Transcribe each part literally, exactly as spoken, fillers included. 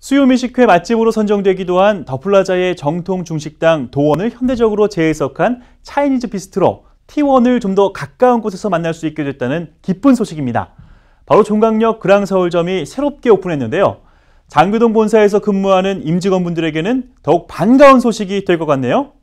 수요미식회 맛집으로 선정되기도 한 더플라자의 정통 중식당 도원을 현대적으로 재해석한 차이니즈 비스트로 티원을 좀 더 가까운 곳에서 만날 수 있게 됐다는 기쁜 소식입니다. 바로 종강역 그랑서울점이 새롭게 오픈했는데요. 장교동 본사에서 근무하는 임직원분들에게는 더욱 반가운 소식이 될 것 같네요.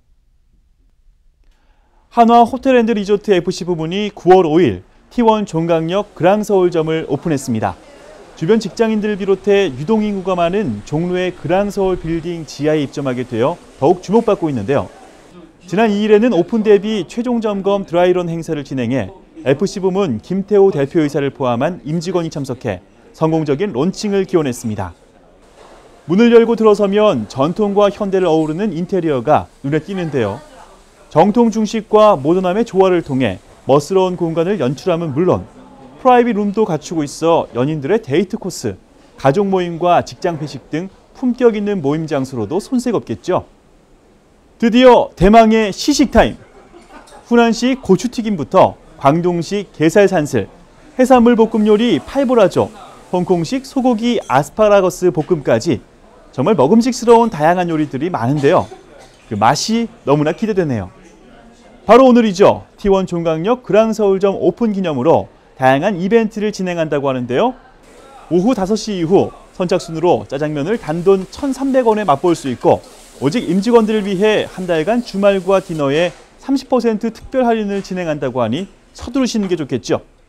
한화 호텔앤드리조트 에프씨 부문이 구월 오일 티원 종강역 그랑서울점을 오픈했습니다. 주변 직장인들을 비롯해 유동인구가 많은 종로의 그랑서울 빌딩 지하에 입점하게 되어 더욱 주목받고 있는데요. 지난 이일에는 오픈 대비 최종 점검 드라이런 행사를 진행해 에프씨 부문 김태호 대표이사를 포함한 임직원이 참석해 성공적인 론칭을 기원했습니다. 문을 열고 들어서면 전통과 현대를 어우르는 인테리어가 눈에 띄는데요. 정통 중식과 모던함의 조화를 통해 멋스러운 공간을 연출함은 물론 프라이빗 룸도 갖추고 있어 연인들의 데이트 코스, 가족 모임과 직장 회식 등 품격 있는 모임 장소로도 손색 없겠죠. 드디어 대망의 시식 타임! 후난식 고추튀김부터 광동식 게살산슬, 해산물 볶음 요리 팔보라조, 홍콩식 소고기 아스파라거스 볶음까지 정말 먹음직스러운 다양한 요리들이 많은데요. 그 맛이 너무나 기대되네요. 바로 오늘이죠. 티원 종강역 그랑서울점 오픈 기념으로 다양한 이벤트를 진행한다고 하는데요. 오후 다섯 시 이후 선착순으로 짜장면을 단돈 천삼백 원에 맛볼 수 있고 오직 임직원들을 위해 한 달간 주말과 디너에 삼십 퍼센트 특별 할인을 진행한다고 하니 서두르시는 게 좋겠죠.